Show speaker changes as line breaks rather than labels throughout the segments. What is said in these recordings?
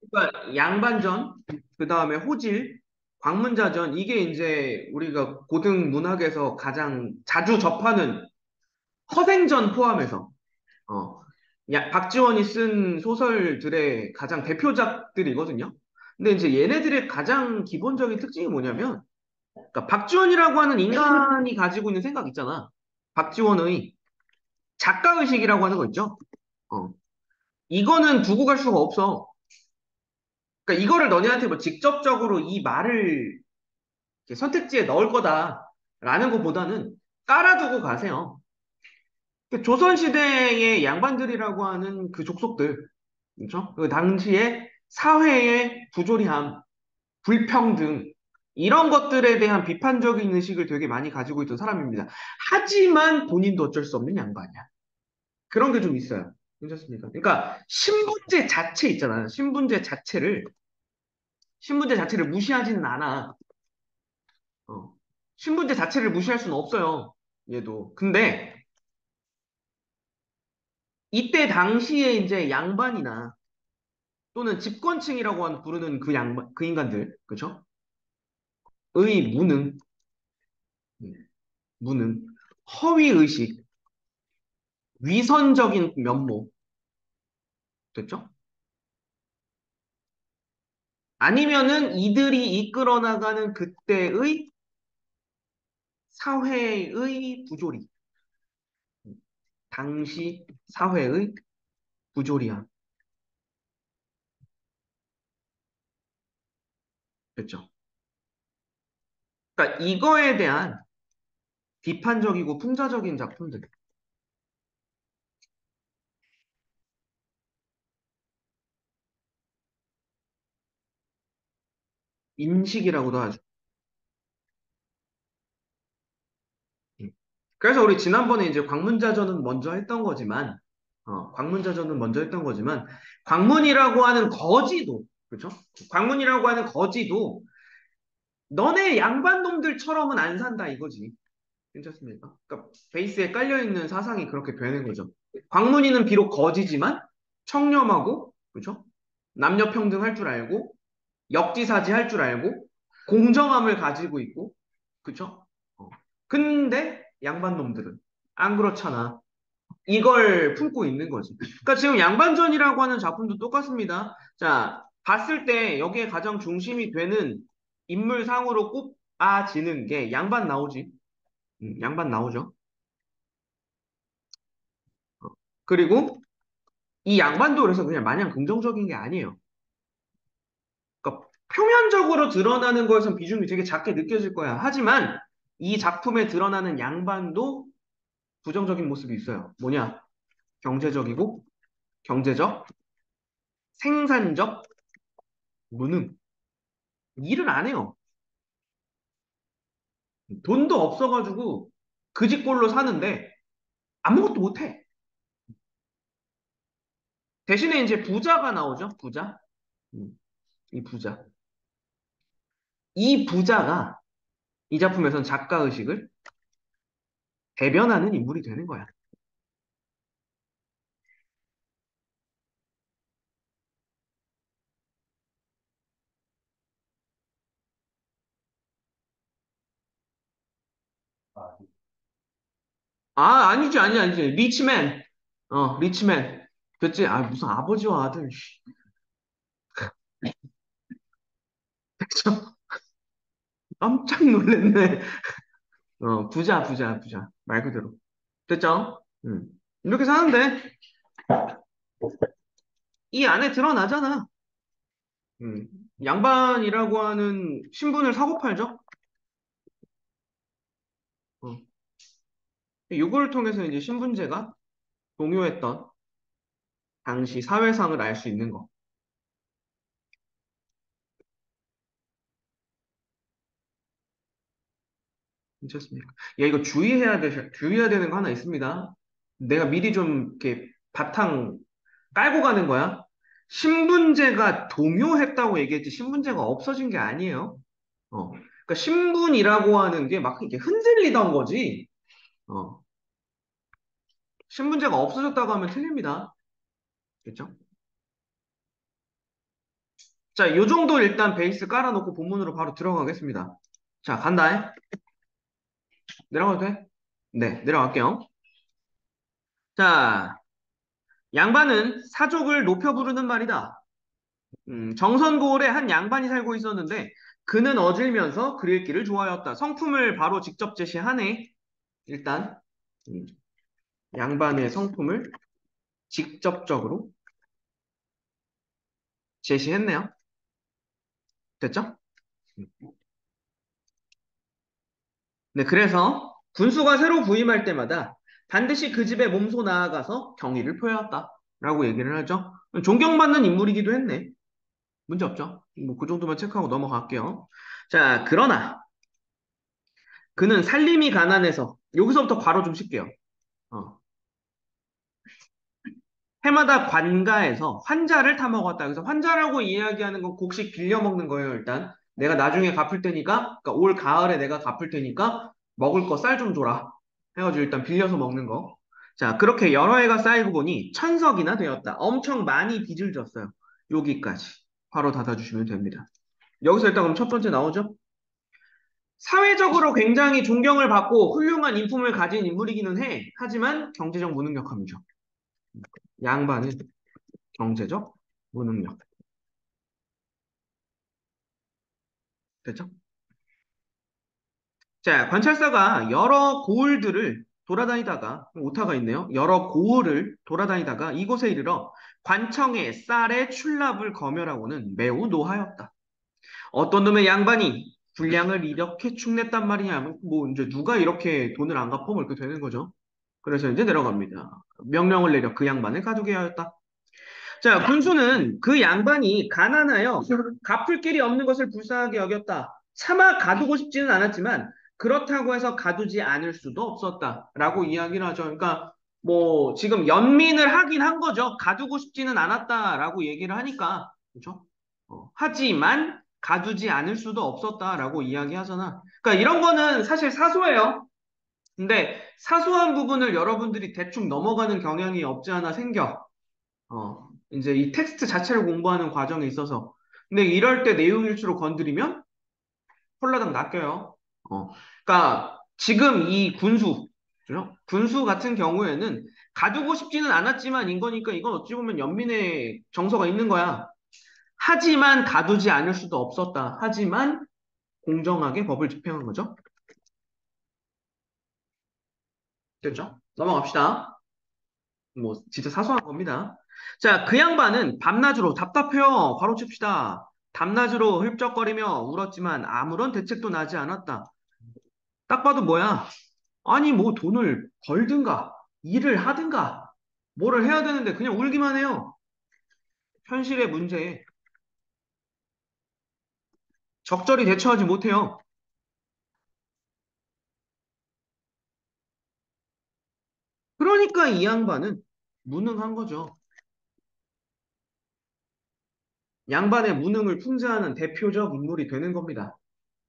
그러니까 양반전, 그 다음에 호질, 광문자전, 이게 이제 우리가 고등 문학에서 가장 자주 접하는 허생전 포함해서, 어, 박지원이 쓴 소설들의 가장 대표작들이거든요. 근데 이제 얘네들의 가장 기본적인 특징이 뭐냐면, 그러니까 박지원이라고 하는 인간이 가지고 있는 생각 있잖아. 박지원의 작가의식이라고 하는 거 있죠? 어. 이거는 두고 갈 수가 없어. 그러니까 이거를 너네한테 뭐 직접적으로 이 말을 이렇게 선택지에 넣을 거다라는 것보다는 깔아두고 가세요. 그 조선시대의 양반들이라고 하는 그 족속들, 그렇죠? 그 당시에 사회의 부조리함, 불평등, 이런 것들에 대한 비판적인 의식을 되게 많이 가지고 있던 사람입니다. 하지만 본인도 어쩔 수 없는 양반이야. 그런 게 좀 있어요. 괜찮습니까? 그러니까 신분제 자체 있잖아요. 신분제 자체를 무시하지는 않아. 어. 신분제 자체를 무시할 수는 없어요. 얘도. 근데 이때 당시에 이제 양반이나 또는 집권층이라고 부르는 그 양반, 그 인간들, 그죠? 의 무능, 음, 무능, 허위의식, 위선적인 면모, 됐죠? 아니면은 이들이 이끌어 나가는 그때의 사회의 부조리, 당시 사회의 부조리함, 됐죠? 그러니까 이거에 대한 비판적이고 풍자적인 작품들, 인식이라고도 하죠. 음. 그래서 우리 지난번에 이제 광문자전은 먼저 했던 거지만, 광문자전은 먼저 했던 거지만, 광문이라고 하는 거지도, 그렇죠? 광문이라고 하는 거지도 너네 양반놈들처럼은 안 산다 이거지. 괜찮습니까? 그러니까 베이스에 깔려있는 사상이 그렇게 되는 거죠. 광문이는 비록 거지지만 청렴하고, 그렇죠? 남녀 평등할 줄 알고, 역지사지 할 줄 알고, 공정함을 가지고 있고, 그렇죠? 근데 양반놈들은 안 그렇잖아. 이걸 품고 있는 거지. 그러니까 지금 양반전이라고 하는 작품도 똑같습니다. 자, 봤을 때 여기에 가장 중심이 되는 인물상으로 꼽아지는 게 양반 나오지. 양반 나오죠. 어. 그리고 이 양반도 그래서 그냥 마냥 긍정적인 게 아니에요. 그러니까 표면적으로 드러나는 거에선 비중이 되게 작게 느껴질 거야. 하지만 이 작품에 드러나는 양반도 부정적인 모습이 있어요. 뭐냐? 경제적이고, 경제적, 생산적, 무능. 일을 안 해요. 돈도 없어가지고 그 집꼴로 사는데 아무것도 못 해. 대신에 이제 부자가 나오죠. 부자. 음, 이 부자. 이 부자가 이 작품에선 작가의식을 대변하는 인물이 되는 거야. 아, 아니지, 아니지. 리치맨. 리치맨. 그치? 아, 무슨 아버지와 아들. 씨. 깜짝 놀랐네. 부자, 부자, 부자. 말 그대로. 됐죠? 이렇게 사는데, 이 안에 드러나잖아. 음. 양반이라고 하는 신분을 사고 팔죠? 어. 이걸 통해서 이제 신분제가 동요했던 당시 사회상을 알 수 있는 거. 괜찮습니까? 야, 이거 주의해야 되는 거 하나 있습니다. 내가 미리 좀 이렇게 바탕 깔고 가는 거야. 신분제가 동요했다고 얘기했지, 신분제가 없어진 게 아니에요. 그러니까 신분이라고 하는 게 막 이렇게 흔들리던 거지. 어. 신분제가 없어졌다고 하면 틀립니다. 그렇죠? 자, 요 정도 일단 베이스 깔아놓고 본문으로 바로 들어가겠습니다. 자, 간다. 내려가도 돼? 네, 내려갈게요. 자, 양반은 사족을 높여 부르는 말이다. 정선고을에 한 양반이 살고 있었는데 그는 어질면서 글 읽기를 좋아하였다. 성품을 바로 직접 제시하네. 일단 음, 양반의 성품을 직접적으로 제시했네요. 됐죠? 네, 그래서 군수가 새로 부임할 때마다 반드시 그 집에 몸소 나아가서 경의를 표해왔다. 라고 얘기를 하죠. 존경받는 인물이기도 했네. 문제 없죠? 뭐 그 정도만 체크하고 넘어갈게요. 자, 그러나 그는 살림이 가난해서 여기서부터 괄호 좀 칠게요. 어, 해마다 관가에서 환자를 타먹었다. 그래서 환자라고 이야기하는 건 곡식 빌려 먹는 거예요, 일단. 내가 나중에 갚을 테니까, 그러니까 올 가을에 내가 갚을 테니까 먹을 거 쌀 좀 줘라. 해가지고 일단 빌려서 먹는 거. 자, 그렇게 여러 해가 쌓이고 보니 천석이나 되었다. 엄청 많이 빚을 졌어요. 여기까지. 바로 닫아주시면 됩니다. 여기서 일단 그럼 첫 번째 나오죠? 사회적으로 굉장히 존경을 받고 훌륭한 인품을 가진 인물이기는 해. 하지만 경제적 무능력함이죠. 양반은 경제적 무능력. 됐죠? 자, 관찰사가 여러 고을들을 돌아다니다가, 오타가 있네요. 여러 고을을 돌아다니다가 이곳에 이르러 관청의 쌀의 출납을 검열하고는 매우 노하였다. 어떤 놈의 양반이 분량을 이렇게 축냈단 말이냐. 뭐, 이제 누가 이렇게 돈을 안 갚아? 뭐 이렇게 되는 거죠. 그래서 이제 내려갑니다. 명령을 내려 그 양반을 가두게 하였다. 자, 군수는 그 양반이 가난하여 갚을 길이 없는 것을 불쌍하게 여겼다. 차마 가두고 싶지는 않았지만 그렇다고 해서 가두지 않을 수도 없었다라고 이야기를 하죠. 그러니까 뭐 지금 연민을 하긴 한 거죠. 가두고 싶지는 않았다라고 얘기를 하니까 그렇죠? 하지만 가두지 않을 수도 없었다라고 이야기하잖아. 그러니까 이런 거는 사실 사소해요. 근데 사소한 부분을 여러분들이 대충 넘어가는 경향이 없지 않아 생겨. 이제 이 텍스트 자체를 공부하는 과정에 있어서. 근데 이럴 때 내용 일수로 건드리면 홀라당 낚여요. 어. 그러니까 지금 이 군수, 그죠? 군수 같은 경우에는 가두고 싶지는 않았지만 인 거니까 이건 어찌 보면 연민의 정서가 있는 거야. 하지만 가두지 않을 수도 없었다. 하지만 공정하게 법을 집행한 거죠. 됐죠? 넘어갑시다. 뭐 진짜 사소한 겁니다. 자, 그 양반은 밤낮으로 답답해요. 바로 칩시다. 밤낮으로 훌쩍거리며 울었지만 아무런 대책도 나지 않았다. 딱 봐도 뭐야? 아니 뭐 돈을 벌든가 일을 하든가 뭐를 해야 되는데 그냥 울기만 해요. 현실의 문제에 적절히 대처하지 못해요. 그러니까 이 양반은 무능한 거죠. 양반의 무능을 풍자하는 대표적 인물이 되는 겁니다.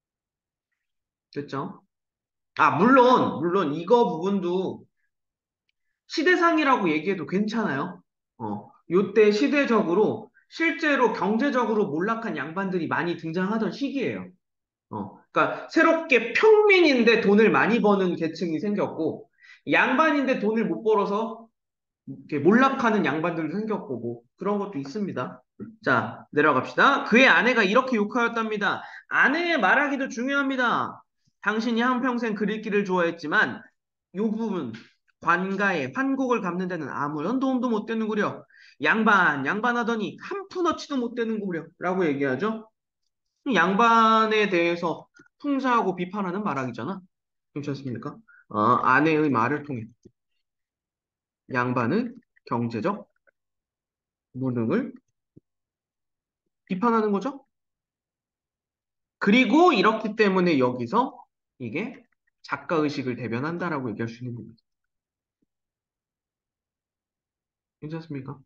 됐죠? 아, 물론 이거 부분도 시대상이라고 얘기해도 괜찮아요. 요때 시대적으로 실제로 경제적으로 몰락한 양반들이 많이 등장하던 시기예요. 그러니까 새롭게 평민인데 돈을 많이 버는 계층이 생겼고 양반인데 돈을 못 벌어서 이렇게 몰락하는 양반들도 생겼고 뭐 그런 것도 있습니다. 자, 내려갑시다. 그의 아내가 이렇게 욕하였답니다. 아내의 말하기도 중요합니다. 당신이 한평생 글 읽기를 좋아했지만 요 부분 관가에 환곡을 갚는 데는 아무런 도움도 못 되는구려. 양반하더니 한 푼어치도 못 되는구려. 라고 얘기하죠. 양반에 대해서 풍자하고 비판하는 말하기잖아. 괜찮습니까? 아내의 말을 통해 양반은 경제적 무능을 비판하는 거죠. 그리고 이렇기 때문에 여기서 이게 작가의식을 대변한다라고 얘기할 수 있는 겁니다. 괜찮습니까?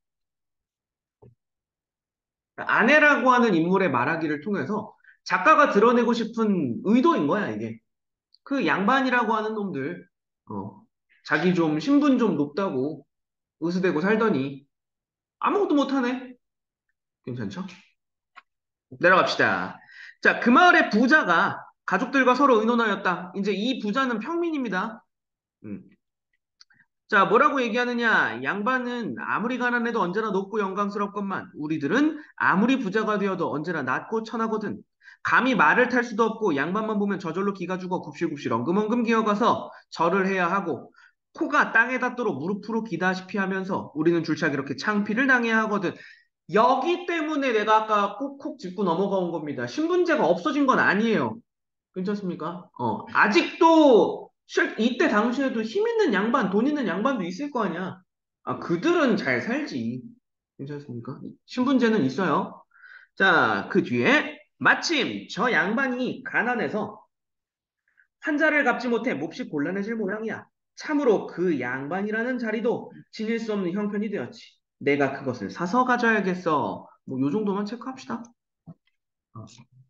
아내라고 하는 인물의 말하기를 통해서 작가가 드러내고 싶은 의도인 거야, 이게. 그 양반이라고 하는 놈들, 자기 좀 신분 좀 높다고 으스대고 살더니 아무것도 못하네. 괜찮죠? 내려갑시다. 자, 그 마을의 부자가 가족들과 서로 의논하였다. 이제 이 부자는 평민입니다. 음. 자, 뭐라고 얘기하느냐? 양반은 아무리 가난해도 언제나 높고 영광스럽건만 우리들은 아무리 부자가 되어도 언제나 낮고 천하거든. 감히 말을 탈 수도 없고 양반만 보면 저절로 기가 죽어 굽실굽실 엉금엉금 기어가서 절을 해야 하고 코가 땅에 닿도록 무릎으로 기다시피 하면서 우리는 줄차게 이렇게 창피를 당해야 하거든. 여기 때문에 내가 아까 콕콕 짚고 넘어가 온 겁니다. 신분제가 없어진 건 아니에요. 괜찮습니까? 아직도 이때 당시에도 힘 있는 양반, 돈 있는 양반도 있을 거 아니야. 아, 그들은 잘 살지. 괜찮습니까? 신분제는 있어요. 자, 그 뒤에 마침 저 양반이 가난해서 환자를 갚지 못해 몹시 곤란해질 모양이야. 참으로 그 양반이라는 자리도 지닐 수 없는 형편이 되었지. 내가 그것을 사서 가져야겠어. 뭐, 요 정도만 체크합시다. 어,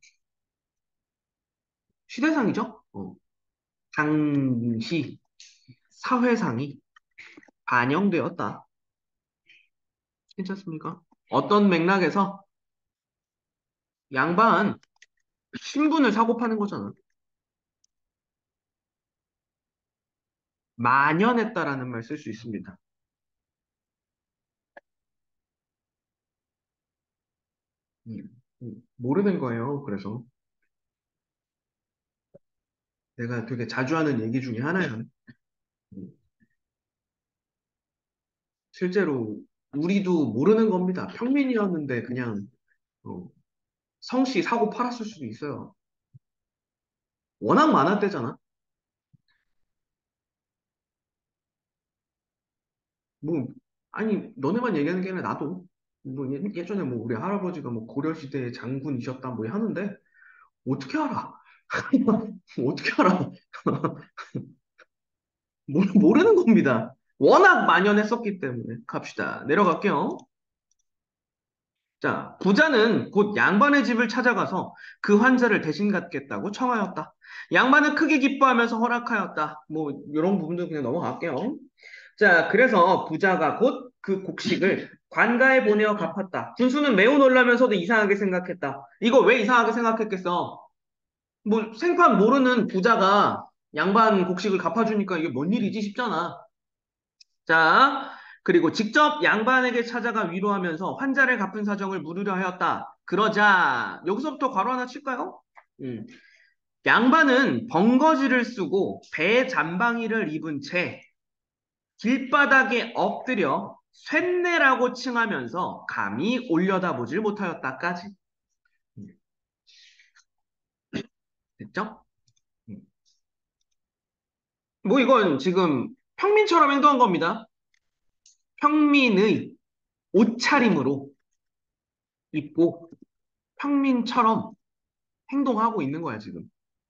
시대상이죠? 당시 사회상이 반영되었다. 괜찮습니까? 어떤 맥락에서 양반 신분을 사고 파는 거잖아. 만연했다라는 말 쓸 수 있습니다. 음, 모르는 거예요. 그래서 내가 되게 자주 하는 얘기 중에 하나야. 음, 실제로 우리도 모르는 겁니다. 평민이었는데 그냥 어, 성씨 사고 팔았을 수도 있어요. 워낙 많았대잖아. 뭐 아니 너네만 얘기하는 게 아니라 나도 뭐 예전에 뭐 우리 할아버지가 뭐 고려시대의 장군이셨다 뭐 하는데 어떻게 알아? 어떻게 알아? 모르는 겁니다. 워낙 만연했었기 때문에. 갑시다. 내려갈게요. 자, 부자는 곧 양반의 집을 찾아가서 그 환자를 대신 갖겠다고 청하였다. 양반은 크게 기뻐하면서 허락하였다. 뭐, 이런 부분도 그냥 넘어갈게요. 자, 그래서 부자가 곧 그 곡식을 관가에 보내어 갚았다. 군수는 매우 놀라면서도 이상하게 생각했다. 이거 왜 이상하게 생각했겠어? 뭐, 생판 모르는 부자가 양반 곡식을 갚아주니까 이게 뭔 일이지 싶잖아. 자, 그리고 직접 양반에게 찾아가 위로하면서 환자를 갚은 사정을 물으려 하였다. 그러자 여기서부터 괄호 하나 칠까요? 음. 양반은 번거지를 쓰고 배 잠방이를 입은 채 길바닥에 엎드려 쇳내라고 칭하면서 감히 올려다보질 못하였다까지. 음, 됐죠? 음. 뭐 이건 지금 평민처럼 행동한 겁니다. 평민의 옷차림으로 입고 평민처럼 행동하고 있는 거야, 지금.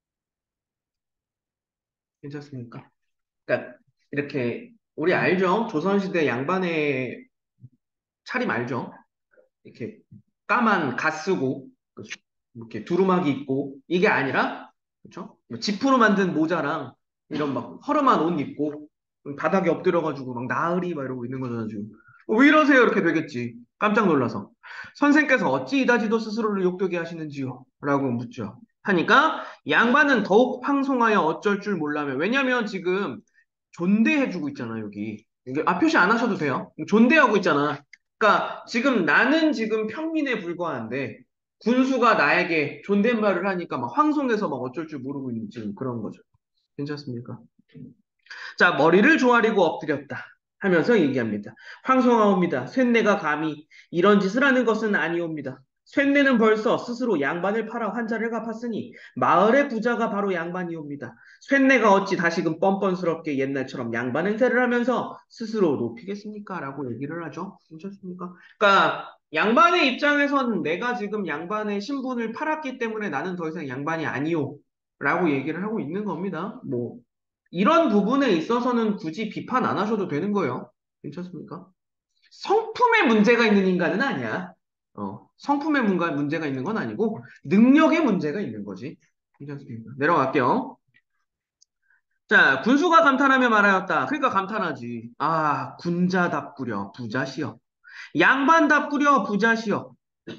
괜찮습니까? 그러니까 이렇게 우리 알죠? 조선시대 양반의 차림 알죠? 이렇게 까만 가 쓰고 이렇게 두루마기 입고 이게 아니라 그렇죠? 뭐 지프로 만든 모자랑 이런 막 허름한 옷 입고 바닥에 엎드려가지고 막 나으리 막 이러고 있는 거잖아 지금. 왜 이러세요? 이렇게 되겠지. 깜짝 놀라서. 선생께서 어찌 이다지도 스스로를 욕되게 하시는지요? 라고 묻죠. 하니까 양반은 더욱 황송하여 어쩔 줄 몰라며. 왜냐면 지금 존대해주고 있잖아, 여기. 표시 안 하셔도 돼요. 존대하고 있잖아. 그러니까 지금 나는 지금 평민에 불과한데 군수가 나에게 존댓말을 하니까 막 황송해서 막 어쩔 줄 모르고 있는 지금 그런 거죠. 괜찮습니까? 자, 머리를 조아리고 엎드렸다 하면서 얘기합니다. 황송하옵니다. 쇳내가 감히 이런 짓을 하는 것은 아니옵니다. 쇳내는 벌써 스스로 양반을 팔아 환자를 갚았으니 마을의 부자가 바로 양반이옵니다. 쇳내가 어찌 다시금 뻔뻔스럽게 옛날처럼 양반 행세를 하면서 스스로 높이겠습니까? 라고 얘기를 하죠. 괜찮습니까? 그러니까 양반의 입장에선 내가 지금 양반의 신분을 팔았기 때문에 나는 더 이상 양반이 아니오. 라고 얘기를 하고 있는 겁니다. 뭐 이런 부분에 있어서는 굳이 비판 안 하셔도 되는 거예요. 괜찮습니까? 성품에 문제가 있는 인간은 아니야. 성품에 문제가 있는 건 아니고 능력에 문제가 있는 거지. 괜찮습니까? 내려갈게요. 자, 군수가 감탄하며 말하였다. 그러니까 감탄하지. 아, 군자답구려 부자시여. 양반답구려 부자시여.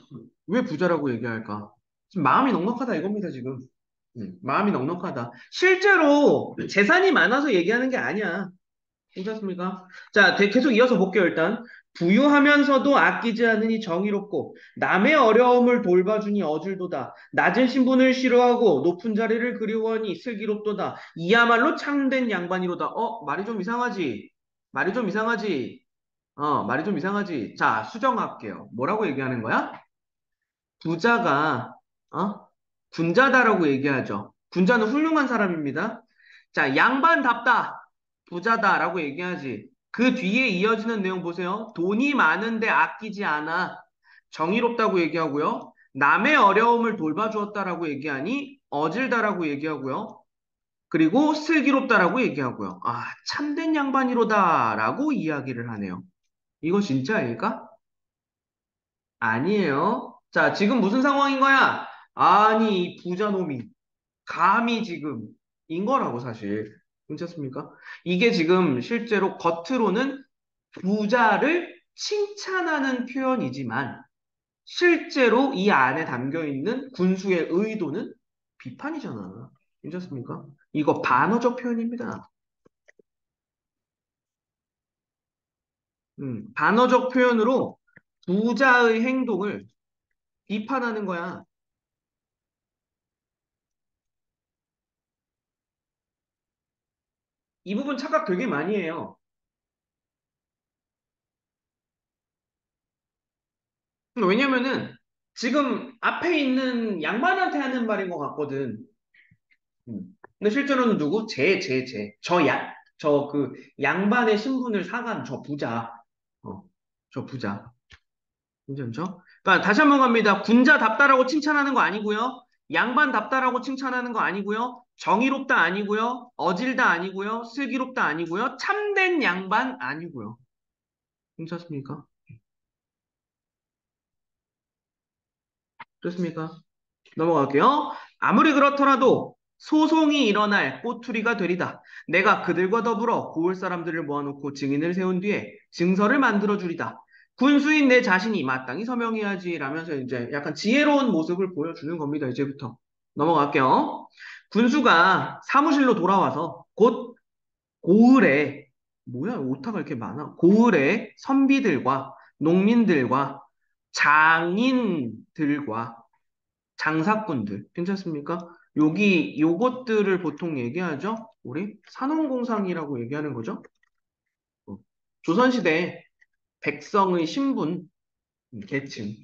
왜 부자라고 얘기할까? 지금 마음이 넉넉하다 이겁니다, 지금. 마음이 넉넉하다. 실제로 재산이 많아서 얘기하는 게 아니야. 괜찮습니까? 자, 계속 이어서 볼게요, 일단. 부유하면서도 아끼지 않으니 정의롭고, 남의 어려움을 돌봐주니 어질도다. 낮은 신분을 싫어하고, 높은 자리를 그리워하니 슬기롭도다. 이야말로 참된 양반이로다. 말이 좀 이상하지? 말이 좀 이상하지? 말이 좀 이상하지? 자, 수정할게요. 뭐라고 얘기하는 거야? 부자가, 어? 군자다라고 얘기하죠. 군자는 훌륭한 사람입니다. 자, 양반답다. 부자다라고 얘기하지. 그 뒤에 이어지는 내용 보세요. 돈이 많은데 아끼지 않아. 정의롭다고 얘기하고요. 남의 어려움을 돌봐주었다라고 얘기하니 어질다라고 얘기하고요. 그리고 슬기롭다라고 얘기하고요. 아, 참된 양반이로다라고 이야기를 하네요. 이거 진짜일까? 아니에요. 자, 지금 무슨 상황인 거야? 아니, 이 부자놈이 감히 지금 인 거라고 사실. 괜찮습니까? 이게 지금 실제로 겉으로는 부자를 칭찬하는 표현이지만 실제로 이 안에 담겨 있는 군수의 의도는 비판이잖아. 괜찮습니까? 이거 반어적 표현입니다. 반어적 표현으로 부자의 행동을 비판하는 거야. 이 부분 착각 되게 많이 해요. 왜냐면은 지금 앞에 있는 양반한테 하는 말인 것 같거든. 음. 근데 실제로는 누구? 저 저 그 양반의 신분을 사간 저 부자. 어, 저 부자. 괜찮죠? 그러니까 다시 한번 갑니다. 군자답다라고 칭찬하는 거 아니고요. 양반답다라고 칭찬하는 거 아니고요. 정의롭다 아니고요. 어질다 아니고요. 슬기롭다 아니고요. 참된 양반 아니고요. 괜찮습니까? 그렇습니까? 넘어갈게요. 아무리 그렇더라도 소송이 일어날 꼬투리가 되리다. 내가 그들과 더불어 고을 사람들을 모아놓고 증인을 세운 뒤에 증서를 만들어 주리다. 군수인 내 자신이 마땅히 서명해야지 라면서 이제 약간 지혜로운 모습을 보여주는 겁니다. 이제부터. 넘어갈게요. 군수가 사무실로 돌아와서 곧 고을에 뭐야 오타가 이렇게 많아. 고을에 선비들과 농민들과 장인들과 장사꾼들 괜찮습니까? 요것들을 보통 얘기하죠. 우리 산업공상이라고 얘기하는 거죠. 어. 조선시대 백성의 신분 계층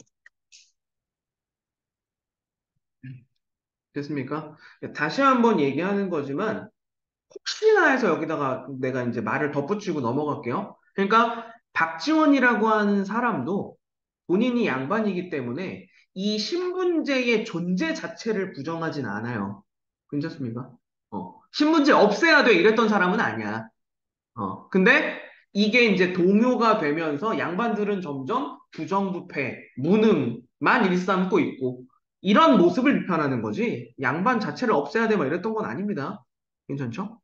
됐습니까? 다시 한번 얘기하는 거지만 혹시나 해서 여기다가 내가 이제 말을 덧붙이고 넘어갈게요. 그러니까 박지원이라고 하는 사람도 본인이 양반이기 때문에 이 신분제의 존재 자체를 부정하진 않아요. 괜찮습니까? 신분제 없애야 돼 이랬던 사람은 아니야. 근데 이게 이제 동요가 되면서 양반들은 점점 부정부패, 무능만 일삼고 있고 이런 모습을 비판하는 거지 양반 자체를 없애야 돼 막 이랬던 건 아닙니다. 괜찮죠?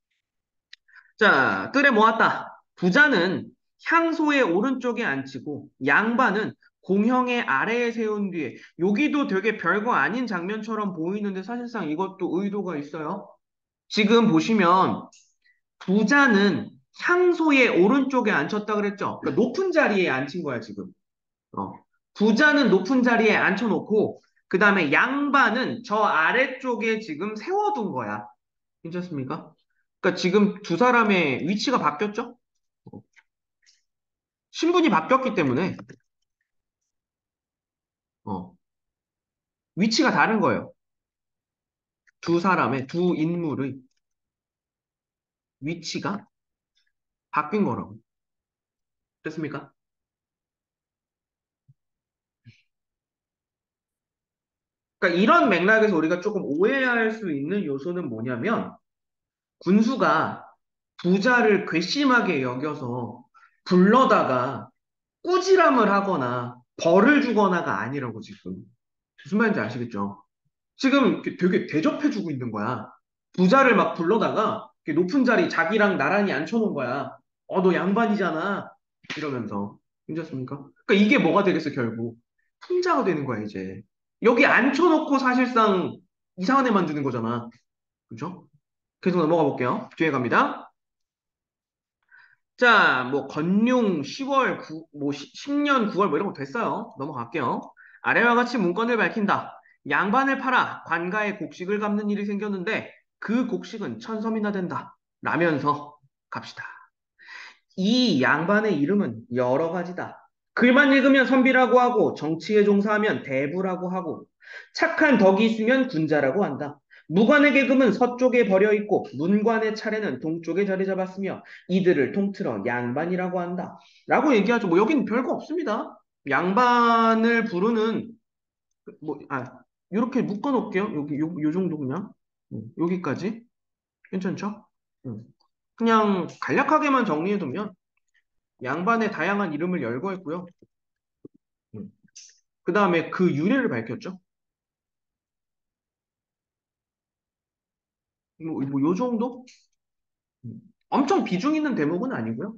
자, 뜰에 모았다. 부자는 향소의 오른쪽에 앉히고 양반은 공형의 아래에 세운 뒤에 여기도 되게 별거 아닌 장면처럼 보이는데 사실상 이것도 의도가 있어요. 지금 보시면 부자는 향소의 오른쪽에 앉혔다 그랬죠. 그러니까 높은 자리에 앉힌 거야, 지금. 어. 부자는 높은 자리에 앉혀놓고 그 다음에 양반은 저 아래쪽에 지금 세워둔 거야. 괜찮습니까? 그러니까 지금 두 사람의 위치가 바뀌었죠? 어. 신분이 바뀌었기 때문에 어, 위치가 다른 거예요. 두 사람의 두 인물의 위치가 바뀐 거라고. 됐습니까? 그러니까 이런 맥락에서 우리가 조금 오해할 수 있는 요소는 뭐냐면 군수가 부자를 괘씸하게 여겨서 불러다가 꾸지람을 하거나 벌을 주거나가 아니라고 지금. 무슨 말인지 아시겠죠? 지금 이렇게 되게 대접해주고 있는 거야. 부자를 막 불러다가 이렇게 높은 자리 자기랑 나란히 앉혀놓은 거야. 너 양반이잖아. 이러면서. 괜찮습니까? 그러니까 이게 뭐가 되겠어, 결국. 풍자가 되는 거야, 이제. 여기 앉혀놓고 사실상 이상한 애 만드는 거잖아. 그죠? 계속 넘어가 볼게요. 뒤에 갑니다. 자, 뭐, 건룡 10월 9, 뭐, 10년 9월 뭐 이런 거 됐어요. 넘어갈게요. 아래와 같이 문건을 밝힌다. 양반을 팔아 관가의 곡식을 갚는 일이 생겼는데 그 곡식은 천섬이나 된다. 라면서 갑시다. 이 양반의 이름은 여러 가지다. 글만 읽으면 선비라고 하고 정치에 종사하면 대부라고 하고 착한 덕이 있으면 군자라고 한다. 무관의 계급은 서쪽에 버려 있고 문관의 차례는 동쪽에 자리 잡았으며 이들을 통틀어 양반이라고 한다. 라고 얘기하죠. 뭐 여긴 별거 없습니다. 양반을 부르는 이렇게 묶어 놓을게요. 요 정도 그냥. 여기까지. 괜찮죠? 음. 그냥 간략하게만 정리해 두면 양반의 다양한 이름을 열거했고요. 그 다음에 그 유래를 밝혔죠. 요 정도? 엄청 비중 있는 대목은 아니고요.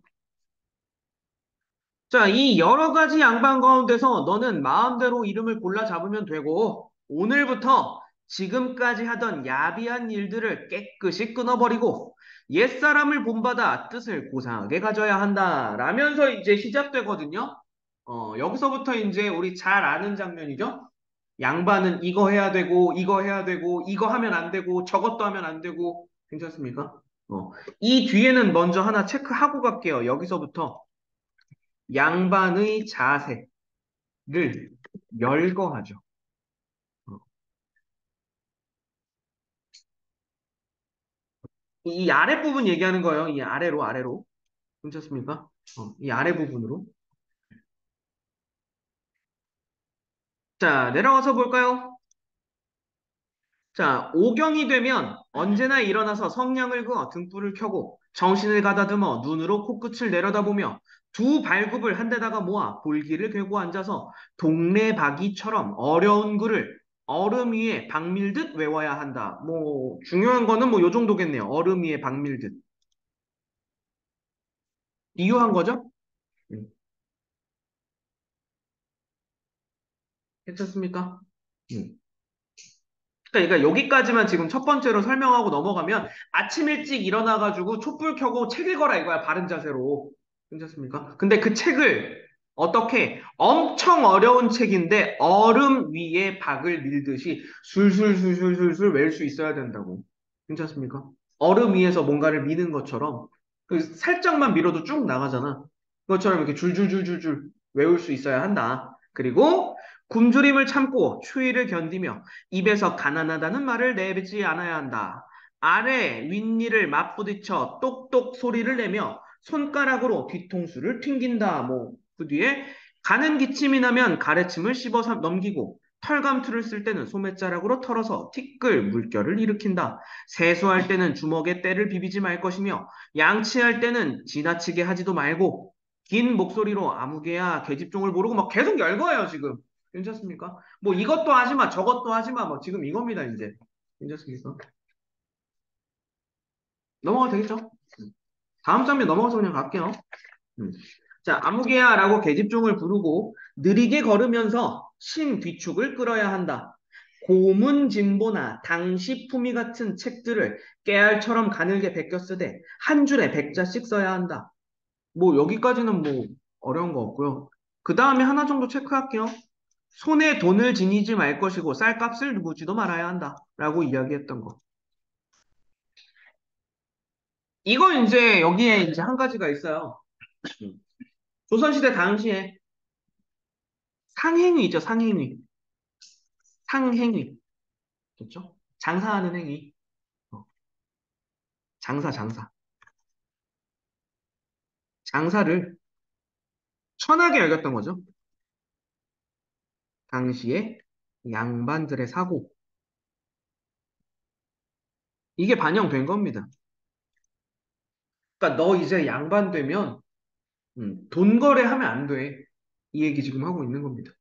자, 이 여러 가지 양반 가운데서 너는 마음대로 이름을 골라 잡으면 되고, 오늘부터 지금까지 하던 야비한 일들을 깨끗이 끊어버리고, 옛사람을 본받아 뜻을 고상하게 가져야 한다. 라면서 이제 시작되거든요. 여기서부터 이제 우리 잘 아는 장면이죠. 양반은 이거 해야 되고, 이거 해야 되고, 이거 하면 안 되고, 저것도 하면 안 되고, 괜찮습니까? 이 뒤에는 먼저 하나 체크하고 갈게요. 여기서부터 양반의 자세를 열거하죠. 어, 이 아랫부분 얘기하는 거예요. 이 아래로. 괜찮습니까? 이 아래 부분으로. 자, 내려가서 볼까요? 자, 오경이 되면 언제나 일어나서 성냥을 그어 등불을 켜고 정신을 가다듬어 눈으로 코끝을 내려다보며 두 발굽을 한 데다가 모아 볼기를 괴고 앉아서 동네바기처럼 어려운 글을 얼음 위에 박밀듯 외워야 한다. 뭐 중요한 거는 뭐 요 정도겠네요. 얼음 위에 박밀듯. 이유한 거죠? 음, 괜찮습니까? 음. 그러니까 여기까지만 지금 첫 번째로 설명하고 넘어가면 아침 일찍 일어나가지고 촛불 켜고 책 읽어라 이거야, 바른 자세로. 괜찮습니까? 근데 그 책을 어떻게 엄청 어려운 책인데 얼음 위에 박을 밀듯이 술술술술술술 외울 수 있어야 된다고. 괜찮습니까? 얼음 위에서 뭔가를 미는 것처럼 그 살짝만 밀어도 쭉 나가잖아. 그것처럼 이렇게 줄줄줄줄줄 외울 수 있어야 한다. 그리고 굶주림을 참고 추위를 견디며 입에서 가난하다는 말을 내뱉지 않아야 한다. 아래 윗니를 맞부딪혀 똑똑 소리를 내며 손가락으로 뒤통수를 튕긴다. 뭐, 그 뒤에 가는 기침이 나면 가래침을 씹어 넘기고 털감투를 쓸 때는 소매자락으로 털어서 티끌 물결을 일으킨다. 세수할 때는 주먹에 때를 비비지 말 것이며 양치할 때는 지나치게 하지도 말고 긴 목소리로 아무개야 계집종을 모르고 막 계속 열거예요 지금. 괜찮습니까? 뭐 이것도 하지 마, 저것도 하지 마, 뭐 지금 이겁니다, 이제. 괜찮습니까? 넘어가도 되겠죠? 다음 장면 넘어가서 그냥 갈게요. 음. 자, 아무개야라고 계집종을 부르고 느리게 걸으면서 신 뒤축을 끌어야 한다. 고문진보나 당시품위 같은 책들을 깨알처럼 가늘게 베껴 쓰되 한 줄에 100자씩 써야 한다. 뭐 여기까지는 뭐 어려운 거 없고요. 그 다음에 하나 정도 체크할게요. 손에 돈을 지니지 말 것이고 쌀값을 누구지도 말아야 한다. 라고 이야기했던 거. 이거 이제 여기에 이제 한 가지가 있어요. 음. 조선시대 당시에 상행위 있죠, 상행위. 상행위. 그렇죠? 장사하는 행위. 어, 장사. 장사를 천하게 여겼던 거죠. 당시에 양반들의 사고. 이게 반영된 겁니다. 그러니까 너 이제 양반 되면 돈 거래하면 안 돼. 이 얘기 지금 하고 있는 겁니다.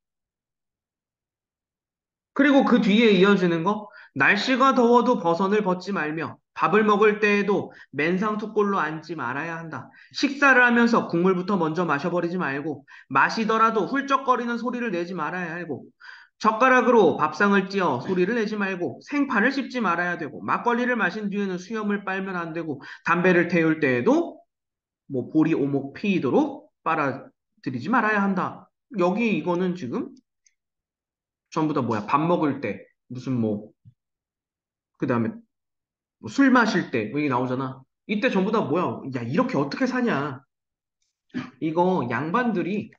그리고 그 뒤에 이어지는 거, 날씨가 더워도 버선을 벗지 말며 밥을 먹을 때에도 맨상투꼴로 앉지 말아야 한다. 식사를 하면서 국물부터 먼저 마셔버리지 말고 마시더라도 훌쩍거리는 소리를 내지 말아야 하고 젓가락으로 밥상을 찧어 소리를 내지 말고 생파를 씹지 말아야 되고 막걸리를 마신 뒤에는 수염을 빨면 안 되고 담배를 태울 때에도 뭐 보리 오목 피이도록 빨아들이지 말아야 한다. 여기 이거는 지금 전부 다 뭐야? 밥 먹을 때 무슨 뭐 그다음에 뭐술 마실 때, 뭐 이게 나오잖아. 이때 전부 다 뭐야? 야, 이렇게 어떻게 사냐? 이거 양반들이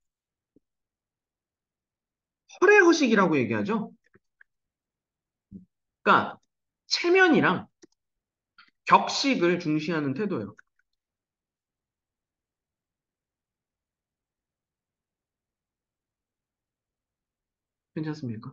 허례허식이라고 얘기하죠? 그러니까 체면이랑 격식을 중시하는 태도예요. 괜찮습니까?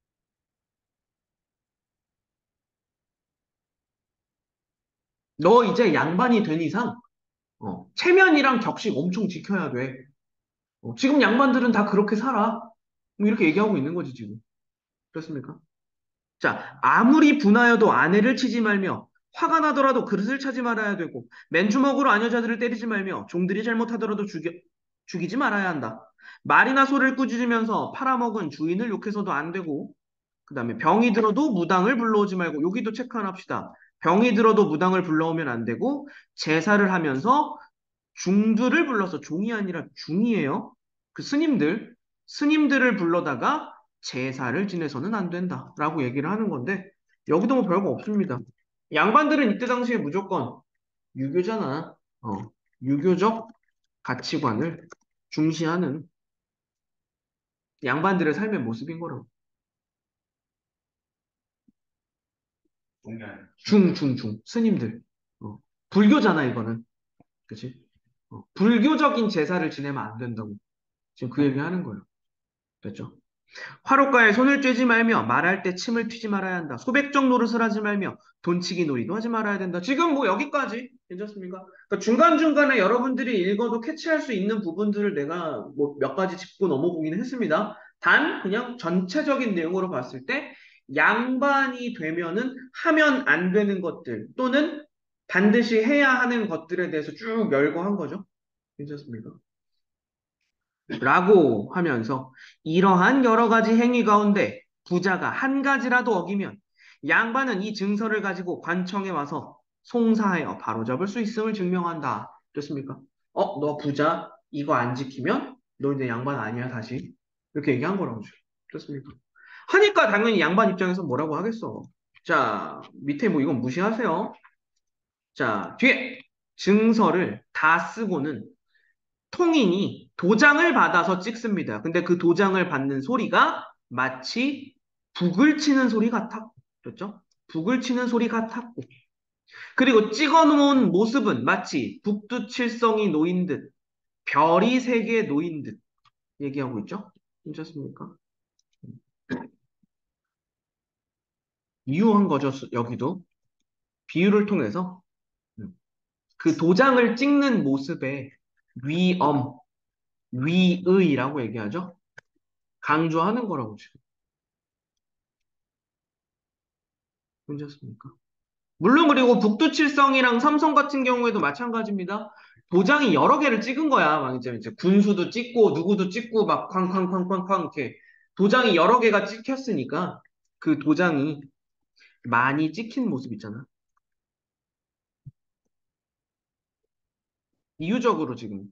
너 이제 양반이 된 이상, 체면이랑 격식 엄청 지켜야 돼. 지금 양반들은 다 그렇게 살아. 뭐 이렇게 얘기하고 있는 거지, 지금. 그렇습니까? 자, 아무리 분하여도 아내를 치지 말며 화가 나더라도 그릇을 차지 말아야 되고 맨주먹으로 아녀자들을 때리지 말며 종들이 잘못하더라도 죽이지 말아야 한다. 말이나 소를 꾸짖으면서 팔아먹은 주인을 욕해서도 안 되고 그다음에 병이 들어도 무당을 불러오지 말고 여기도 체크 하나 합시다. 병이 들어도 무당을 불러오면 안 되고 제사를 하면서 중들을 불러서 종이 아니라 중이에요. 그 스님들을 불러다가 제사를 지내서는 안 된다라고 얘기를 하는 건데 여기도 뭐 별거 없습니다. 양반들은 이때 당시에 무조건 유교잖아. 유교적 가치관을 중시하는 양반들의 삶의 모습인 거라고. 스님들. 어, 불교잖아 이거는. 그치? 불교적인 제사를 지내면 안 된다고. 지금 그 얘기 하는 거예요. 됐죠? 화롯가에 손을 쬐지 말며 말할 때 침을 튀지 말아야 한다. 소백정 노릇을 하지 말며 돈치기 놀이도 하지 말아야 된다. 지금 뭐 여기까지 괜찮습니까? 그러니까 중간중간에 여러분들이 읽어도 캐치할 수 있는 부분들을 내가 뭐 몇 가지 짚고 넘어보기는 했습니다. 단 그냥 전체적인 내용으로 봤을 때 양반이 되면은 하면 안 되는 것들 또는 반드시 해야 하는 것들에 대해서 쭉 열거한 거죠. 괜찮습니까? 라고 하면서 이러한 여러 가지 행위 가운데 부자가 한 가지라도 어기면 양반은 이 증서를 가지고 관청에 와서 송사하여 바로잡을 수 있음을 증명한다. 그렇습니까? 너 부자 이거 안 지키면 너 이제 양반 아니야 다시. 이렇게 얘기한 거라고. 그렇습니까? 하니까 당연히 양반 입장에서 뭐라고 하겠어. 자, 밑에 뭐 이건 무시하세요. 자, 뒤에 증서를 다 쓰고는 통인이 도장을 받아서 찍습니다. 근데 그 도장을 받는 소리가 마치 북을 치는 소리 같았고, 그렇죠? 북을 치는 소리 같았고, 그리고 찍어 놓은 모습은 마치 북두칠성이 놓인 듯, 별이 세 개 놓인 듯 얘기하고 있죠? 괜찮습니까? 이유한 거죠, 여기도. 비유를 통해서 그 도장을 찍는 모습에 위엄, 위의라고 얘기하죠? 강조하는 거라고 지금. 괜찮습니까? 물론 그리고 북두칠성이랑 삼성 같은 경우에도 마찬가지입니다. 도장이 여러 개를 찍은 거야. 막 이제 군수도 찍고 누구도 찍고 막 쾅쾅쾅쾅쾅 이렇게 도장이 여러 개가 찍혔으니까 그 도장이 많이 찍힌 모습 있잖아. 이유적으로 지금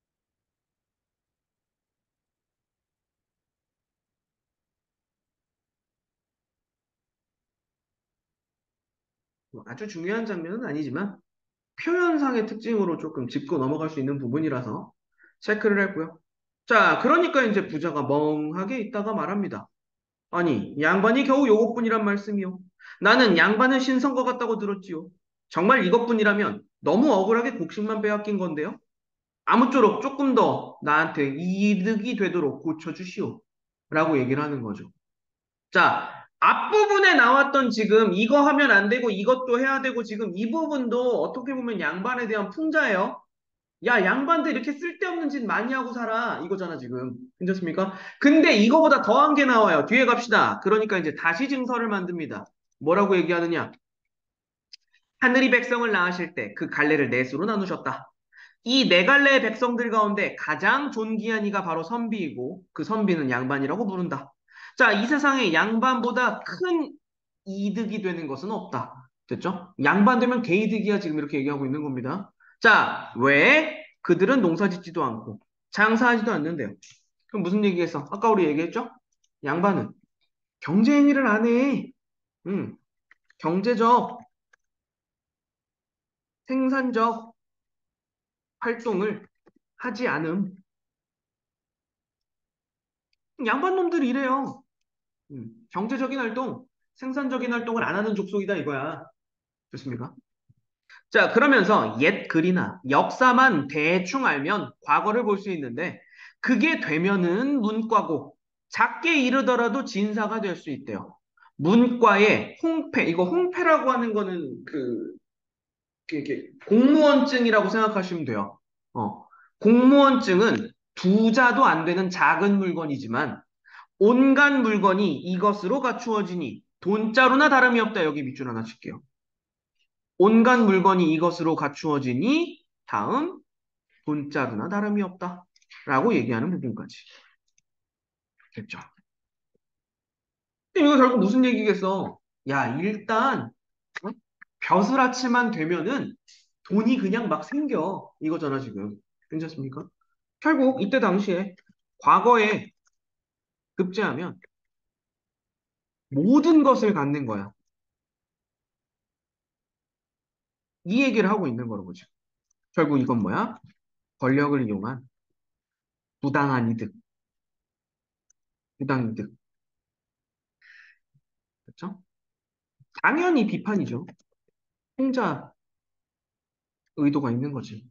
뭐 아주 중요한 장면은 아니지만 표현상의 특징으로 조금 짚고 넘어갈 수 있는 부분이라서 체크를 했고요. 자, 그러니까 이제 부자가 멍하게 있다가 말합니다. 아니, 양반이 겨우 요것뿐이란 말씀이요. 나는 양반은 신선 것 같다고 들었지요. 정말 이것뿐이라면 너무 억울하게 곡식만 빼앗긴 건데요. 아무쪼록 조금 더 나한테 이득이 되도록 고쳐주시오. 라고 얘기를 하는 거죠. 자, 앞부분에 나왔던 지금 이거 하면 안 되고 이것도 해야 되고 지금 이 부분도 어떻게 보면 양반에 대한 풍자예요. 야, 양반들 이렇게 쓸데없는 짓 많이 하고 살아. 이거잖아, 지금. 괜찮습니까? 근데 이거보다 더한 게 나와요. 뒤에 갑시다. 그러니까 이제 다시 증서를 만듭니다. 뭐라고 얘기하느냐? 하늘이 백성을 낳으실 때 그 갈래를 넷으로 나누셨다. 이 네 갈래의 백성들 가운데 가장 존귀한 이가 바로 선비이고 그 선비는 양반이라고 부른다. 자, 이 세상에 양반보다 큰 이득이 되는 것은 없다. 됐죠? 양반 되면 개이득이야 지금 이렇게 얘기하고 있는 겁니다. 자, 왜? 그들은 농사 짓지도 않고 장사하지도 않는데요. 그럼 무슨 얘기했어? 아까 우리 얘기했죠? 양반은 경제 행위를 안 해. 음, 경제적, 생산적 활동을 하지 않음. 양반 놈들이 이래요. 경제적인 활동, 생산적인 활동을 안 하는 족속이다 이거야. 좋습니까? 자, 그러면서 옛 글이나 역사만 대충 알면 과거를 볼 수 있는데 그게 되면은 문과고 작게 이르더라도 진사가 될 수 있대요. 문과의 홍패, 이거 홍패라고 하는 거는 이게 공무원증이라고 생각하시면 돼요. 공무원증은 부자도 안 되는 작은 물건이지만 온갖 물건이 이것으로 갖추어지니 돈자루나 다름이 없다. 여기 밑줄 하나 칠게요. 온갖 물건이 이것으로 갖추어지니 다음 돈자루나 다름이 없다. 라고 얘기하는 부분까지. 됐죠? 근데 이거 결국 무슨 얘기겠어? 야, 일단 어? 벼슬아치만 되면은 돈이 그냥 막 생겨. 이거잖아, 지금. 괜찮습니까? 결국 이때 당시에 과거에 급제하면 모든 것을 갖는 거야. 이 얘기를 하고 있는 거로 보죠. 결국 이건 뭐야? 권력을 이용한 부당한 이득, 부당 이득. 그렇죠? 당연히 비판이죠. 혼자 의도가 있는 거지.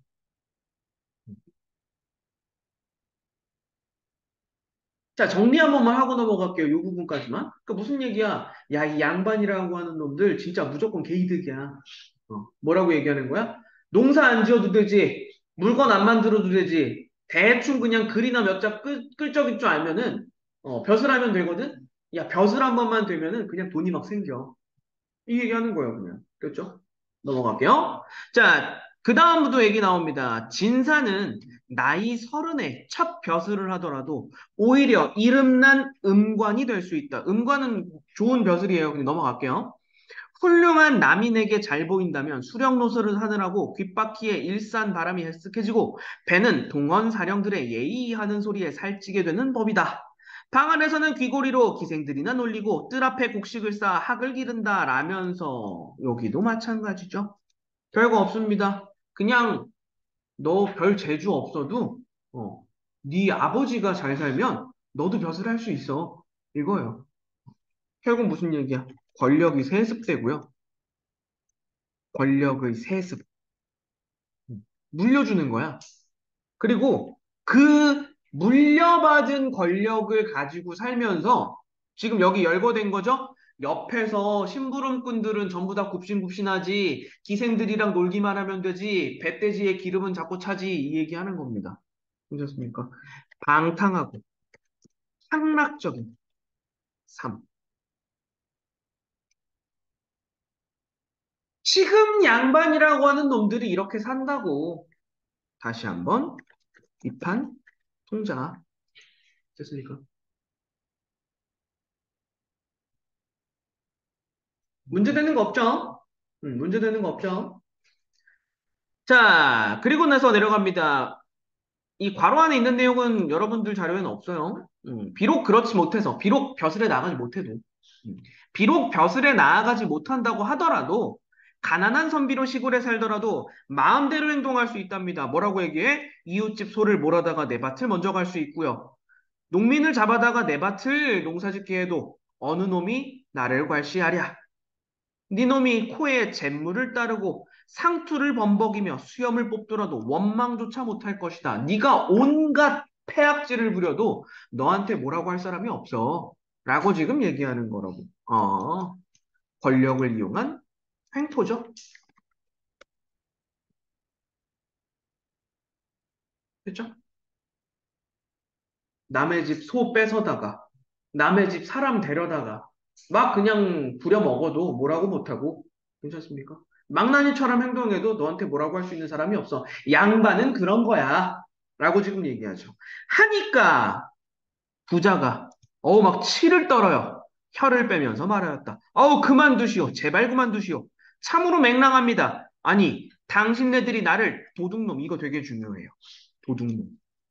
자, 정리 한 번만 하고 넘어갈게요. 이 부분까지만. 그 무슨 얘기야? 야, 이 양반이라고 하는 놈들 진짜 무조건 개이득이야. 뭐라고 얘기하는 거야? 농사 안 지어도 되지. 물건 안 만들어도 되지. 대충 그냥 글이나 몇 자 끌적일 줄 알면은, 벼슬 하면 되거든? 야, 벼슬 한 번만 되면은 그냥 돈이 막 생겨. 이 얘기하는 거예요, 그냥. 됐죠? 넘어갈게요. 자, 그 다음부터 얘기 나옵니다. 진사는 나이 서른에 첫 벼슬을 하더라도 오히려 이름난 음관이 될 수 있다. 음관은 좋은 벼슬이에요. 그냥 넘어갈게요. 훌륭한 남인에게 잘 보인다면 수령 노릇을 하느라고 귓바퀴에 일산 바람이 헬쓱해지고 배는 동원 사령들의 예의하는 소리에 살찌게 되는 법이다. 방 안에서는 귀고리로 기생들이나 놀리고 뜰 앞에 곡식을 쌓아 학을 기른다 라면서 여기도 마찬가지죠. 별거 없습니다. 그냥 너 별 재주 없어도 네 아버지가 잘 살면 너도 벼슬 할 수 있어. 이거예요. 결국 무슨 얘기야? 권력이 세습되고요. 권력의 세습. 물려주는 거야. 그리고 그 물려받은 권력을 가지고 살면서 지금 여기 열거된 거죠? 옆에서 심부름꾼들은 전부 다 굽신굽신하지 기생들이랑 놀기만 하면 되지 배돼지의 기름은 자꾸 차지 이 얘기하는 겁니다. 괜찮습니까? 방탕하고 향락적인 삶. 지금 양반이라고 하는 놈들이 이렇게 산다고 다시 한번 비판, 통자. 됐습니까? 문제되는 거 없죠? 문제되는 거 없죠? 자, 그리고 나서 내려갑니다. 이 괄호 안에 있는 내용은 여러분들 자료에는 없어요. 비록 그렇지 못해서, 비록 벼슬에 나가지 못해도, 비록 벼슬에 나아가지 못한다고 하더라도, 가난한 선비로 시골에 살더라도 마음대로 행동할 수 있답니다. 뭐라고 얘기해? 이웃집 소를 몰아다가 내 밭을 먼저 갈 수 있고요. 농민을 잡아다가 내 밭을 농사짓게 해도 어느 놈이 나를 괄시하랴. 네 놈이 코에 잿물을 따르고 상투를 범벅이며 수염을 뽑더라도 원망조차 못할 것이다. 네가 온갖 폐악질을 부려도 너한테 뭐라고 할 사람이 없어. 라고 지금 얘기하는 거라고. 권력을 이용한 횡포죠. 그렇죠? 남의 집 소 뺏어다가 남의 집 사람 데려다가 막 그냥 부려 먹어도 뭐라고 못하고 괜찮습니까? 망나니처럼 행동해도 너한테 뭐라고 할 수 있는 사람이 없어. 양반은 그런 거야. 라고 지금 얘기하죠. 하니까 부자가 막 치를 떨어요. 혀를 빼면서 말하였다. 그만두시오. 제발 그만두시오. 참으로 맹랑합니다. 아니, 당신네들이 나를 도둑놈, 이거 되게 중요해요. 도둑놈.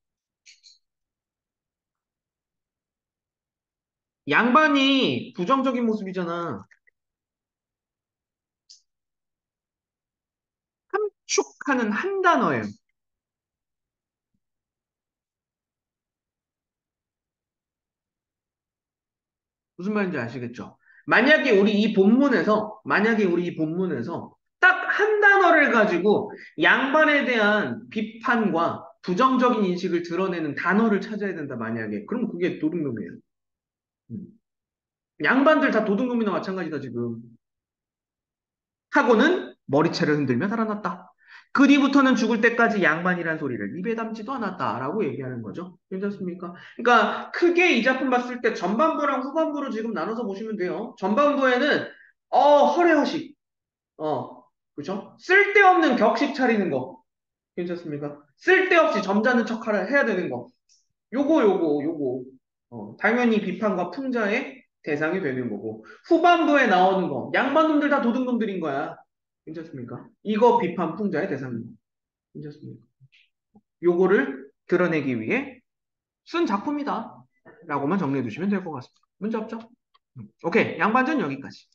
양반이 부정적인 모습이잖아. 함축하는 한 단어예요. 무슨 말인지 아시겠죠? 만약에 우리 이 본문에서 딱 한 단어를 가지고 양반에 대한 비판과 부정적인 인식을 드러내는 단어를 찾아야 된다, 만약에. 그럼 그게 도둑놈이에요. 음. 양반들 다 도둑놈이나 마찬가지다, 지금. 하고는 머리채를 흔들며 살아났다. 그 뒤부터는 죽을 때까지 양반이란 소리를 입에 담지도 않았다라고 얘기하는 거죠. 괜찮습니까? 그러니까 크게 이 작품 봤을 때 전반부랑 후반부로 지금 나눠서 보시면 돼요. 전반부에는 허례허식, 그죠? 쓸데없는 격식 차리는 거. 괜찮습니까? 쓸데없이 점잖은 척 해야 되는 거. 요거. 당연히 비판과 풍자의 대상이 되는 거고. 후반부에 나오는 거. 양반놈들 다 도둑놈들인 거야. 괜찮습니까? 이거 비판 풍자의 대상인 거. 괜찮습니까? 요거를 드러내기 위해 쓴 작품이다. 라고만 정리해 두시면 될 것 같습니다. 문제 없죠? 오케이. 양반전 여기까지.